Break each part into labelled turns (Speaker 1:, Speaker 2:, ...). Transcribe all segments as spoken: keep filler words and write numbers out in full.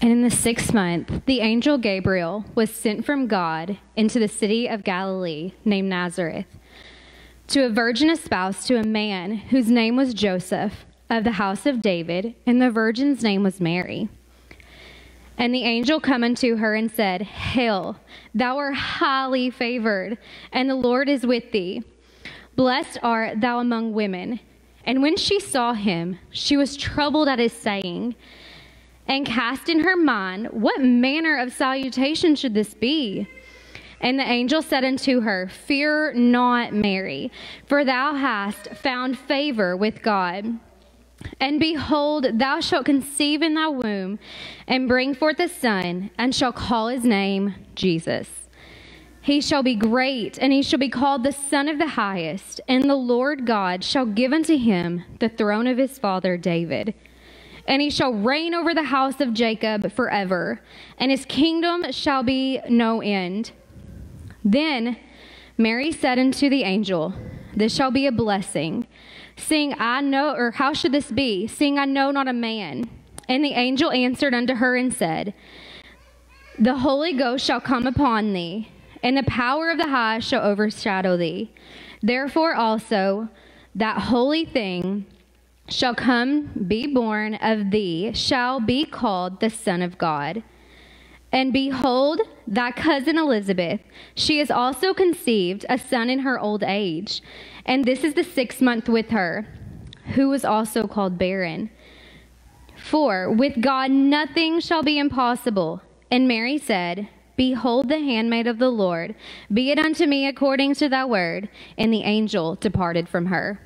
Speaker 1: And in the sixth month, the angel Gabriel was sent from God into the city of Galilee named Nazareth, to a virgin espoused to a man whose name was Joseph, of the house of David, and the virgin's name was Mary. And the angel come unto her and said, Hail, thou art highly favored, and the Lord is with thee. Blessed art thou among women. And when she saw him, she was troubled at his saying, and cast in her mind, what manner of salutation should this be? And the angel said unto her, Fear not, Mary, for thou hast found favor with God. And behold, thou shalt conceive in thy womb, and bring forth a son, and shall call his name Jesus. He shall be great, and he shall be called the Son of the Highest, and the Lord God shall give unto him the throne of his father David. And he shall reign over the house of Jacob forever, and his kingdom shall be no end. Then Mary said unto the angel, This shall be a blessing, seeing I know, or how should this be, seeing I know not a man? And the angel answered unto her and said, The Holy Ghost shall come upon thee, and the power of the high shall overshadow thee. Therefore also that holy thing shall come be born of thee shall be called the Son of God. And behold, thy cousin Elizabeth, she has also conceived a son in her old age, and this is the sixth month with her, who was also called barren. For with God nothing shall be impossible. And Mary said, Behold the handmaid of the Lord, be it unto me according to thy word. And the angel departed from her.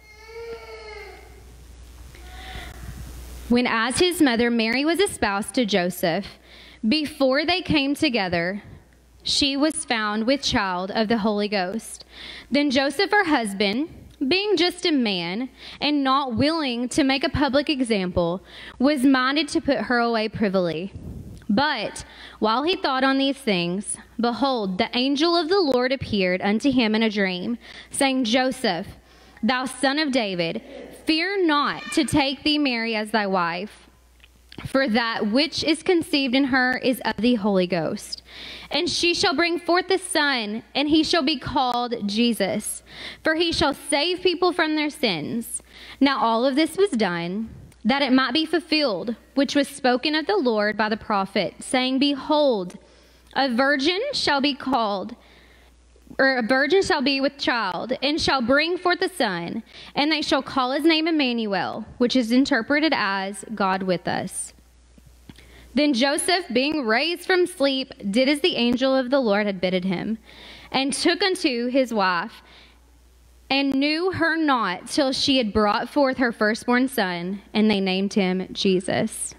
Speaker 1: When as his mother Mary was espoused to Joseph, before they came together, she was found with child of the Holy Ghost. Then Joseph, her husband, being just a man, and not willing to make a public example, was minded to put her away privily. But while he thought on these things, behold, the angel of the Lord appeared unto him in a dream, saying, Joseph, thou son of David, fear not to take thee Mary as thy wife, for that which is conceived in her is of the Holy Ghost. And she shall bring forth a son, and he shall be called Jesus, for he shall save people from their sins. Now all of this was done, that it might be fulfilled, which was spoken of the Lord by the prophet, saying, Behold, a virgin shall be called, or a virgin shall be with child, and shall bring forth a son, and they shall call his name Emmanuel, which is interpreted as God with us. Then Joseph, being raised from sleep, did as the angel of the Lord had bidden him, and took unto his wife, and knew her not till she had brought forth her firstborn son, and they named him Jesus.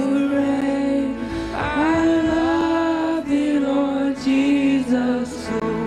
Speaker 2: So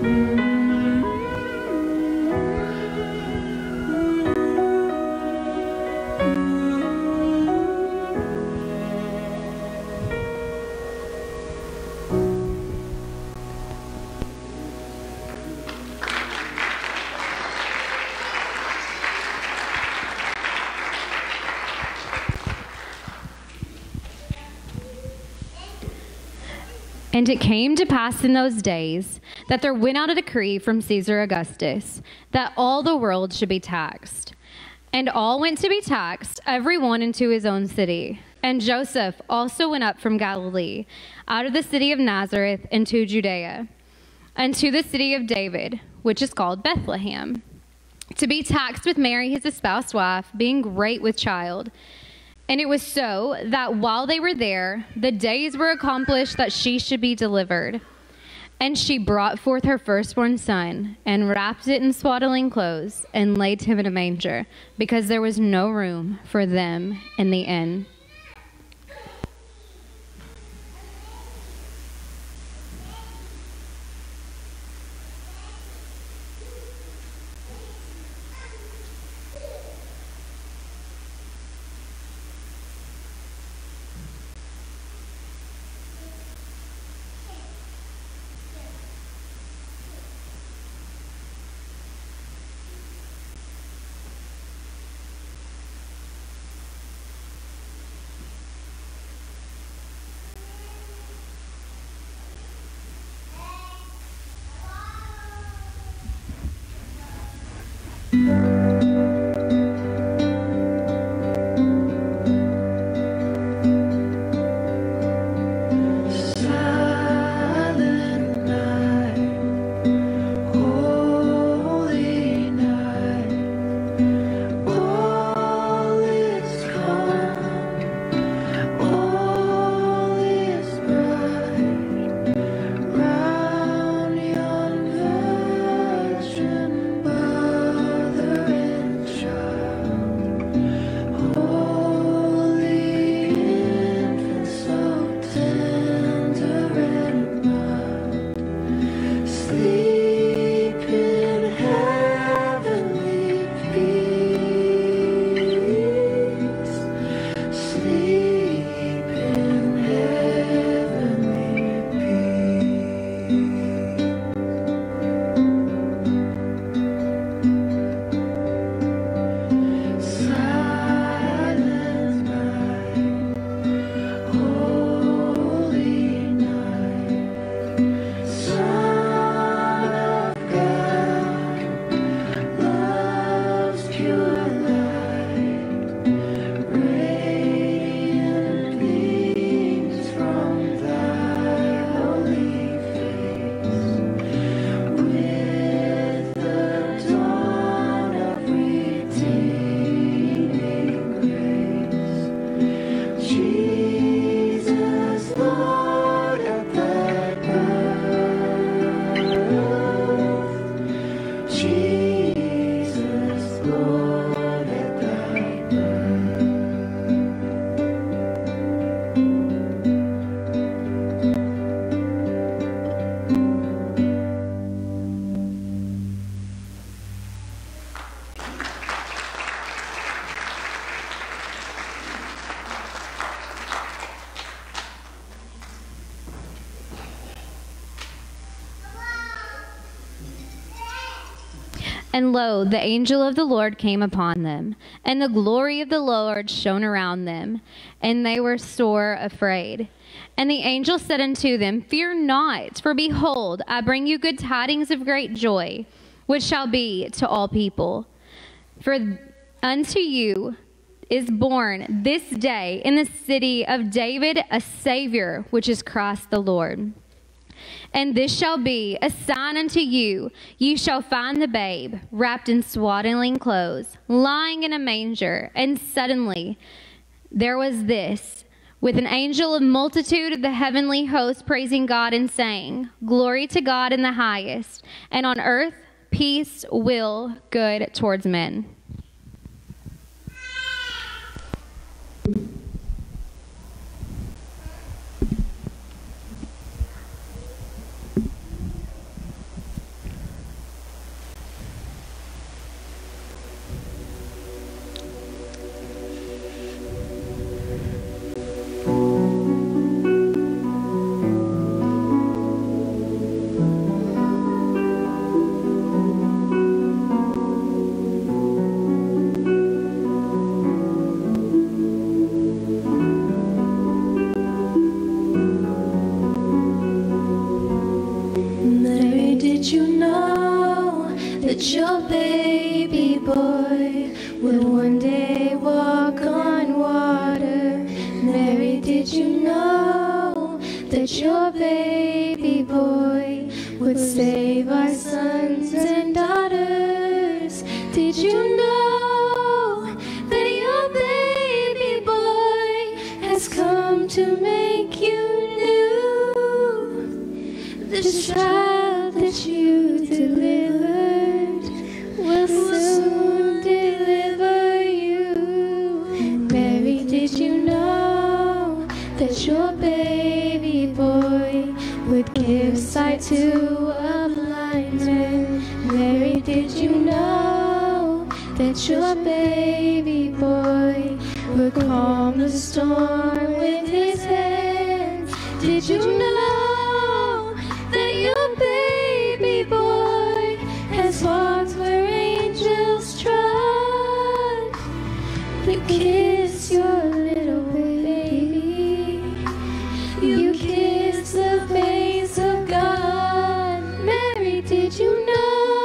Speaker 1: And it came to pass in those days that there went out a decree from Caesar Augustus that all the world should be taxed. And all went to be taxed, every one into his own city. And Joseph also went up from Galilee, out of the city of Nazareth into Judea, and to the city of David, which is called Bethlehem, to be taxed with Mary his espoused wife, being great with child. And it was so that while they were there, the days were accomplished that she should be delivered. And she brought forth her firstborn son, and wrapped it in swaddling clothes, and laid him in a manger, because there was no room for them in the inn. And lo, the angel of the Lord came upon them, and the glory of the Lord shone around them, and they were sore afraid. And the angel said unto them, Fear not, for behold, I bring you good tidings of great joy, which shall be to all people. For unto you is born this day in the city of David a Savior, which is Christ the Lord. And this shall be a sign unto you. You shall find the babe wrapped in swaddling clothes, lying in a manger. And suddenly there was this, with an angel of multitude of the heavenly host praising God and saying, Glory to God in the highest, and on earth peace, will, good towards men.
Speaker 2: that your baby boy would one day walk on water. Mary, did you know that your baby boy would save our sons and daughters? Did you know that your baby boy has come to make you new? This child that you delivered will soon deliver you. Mary, did you know that your baby boy would give sight to a blind man? Mary, did you know that your baby boy would calm the storm with his hands? Did you know that your baby boy has walked where angels trod? You kiss your little baby, you kiss the face of God. Mary, did you know?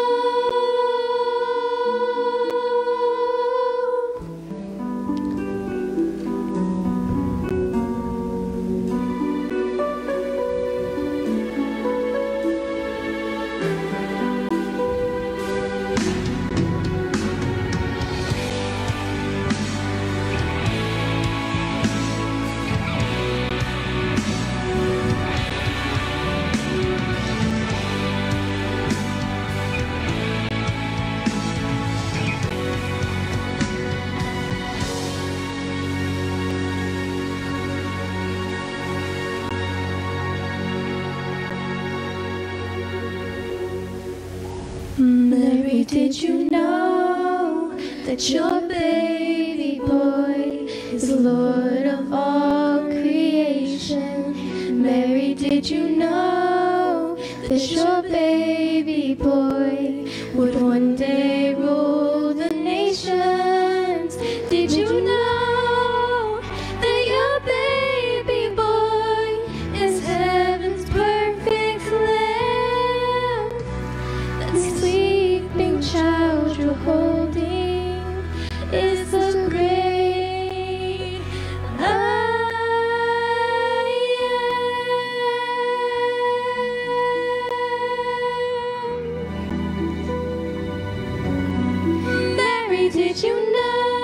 Speaker 2: Mary, did you know that your baby boy is Lord of all creation? Mary, did you know that your baby boy would one day rule the nations? Did you know that your baby boy is heaven's perfect lamb? That sleeping child you're holding is the great I am. Mary, did you know?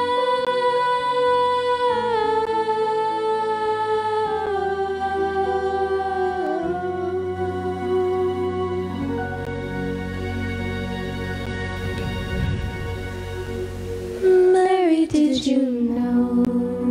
Speaker 2: Mary, did you know?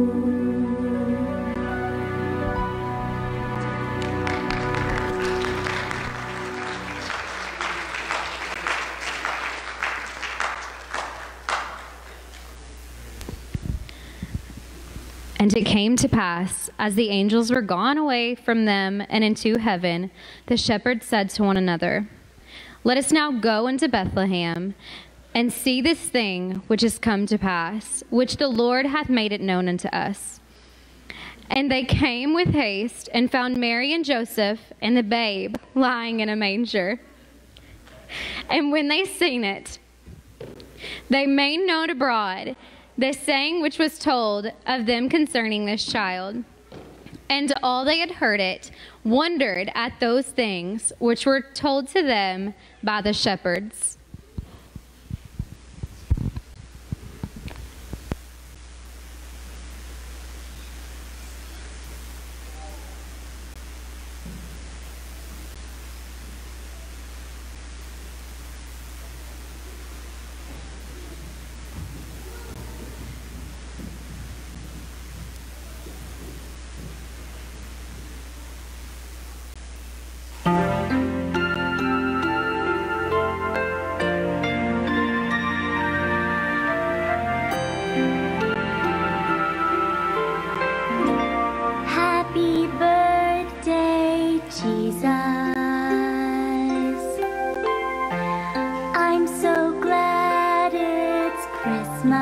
Speaker 1: And it came to pass, as the angels were gone away from them and into heaven, the shepherds said to one another, "Let us now go into Bethlehem, and see this thing which is come to pass, which the Lord hath made it known unto us." And they came with haste, and found Mary and Joseph, and the babe lying in a manger. And when they seen it, they made known abroad the saying which was told of them concerning this child. And all they had heard it wondered at those things which were told to them by the shepherds.
Speaker 3: Happy birthday, Jesus. I'm so glad it's Christmas.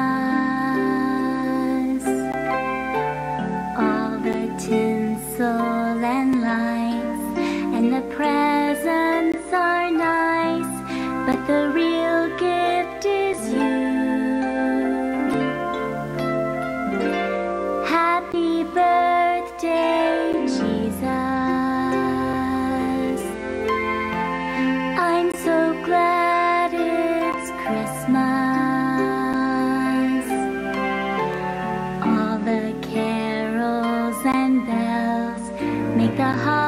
Speaker 3: All the tinsel and lights and the presents are nice, but the real gift heart.